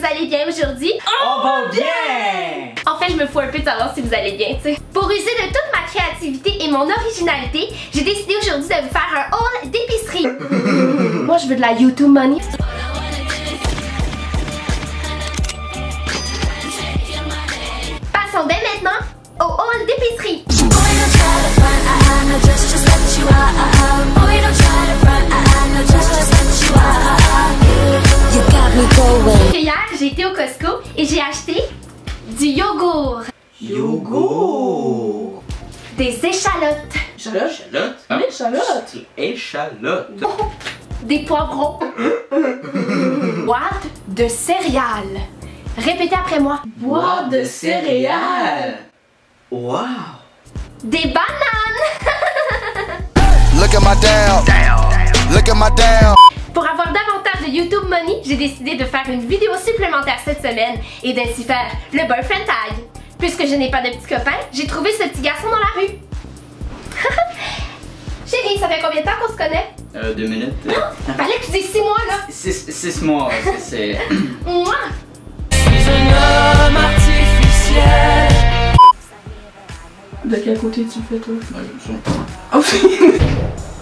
vous allez bien aujourd'hui. On va bien! En fait, je me fous un peu de savoir si vous allez bien, tu sais. Pour user de toute ma créativité et mon originalité, j'ai décidé aujourd'hui de vous faire un haul d'épicerie. Moi, je veux de la YouTube money. Passons dès maintenant au haul d'épicerie. Hier, j'ai été au Costco et j'ai acheté du yogourt. Yogourt! Des échalotes. Échalote? Échalote? Échalote! Des poivrons. Boîte de céréales. Répétez après moi. Boîte de céréales. Wow! Des bananes. Look at my down. Look at my down. Pour avoir davantage de YouTube money, j'ai décidé de faire une vidéo supplémentaire cette semaine et d'ainsi faire le boyfriend tag. Puisque je n'ai pas de petit copain, j'ai trouvé ce petit garçon dans la rue. Chérie, ça fait combien de temps qu'on se connaît? 2 minutes. Fallait que tu dises 6 mois là. 6 mois, c'est... Moi. De quel côté tu le fais toi? Ouais, Oh.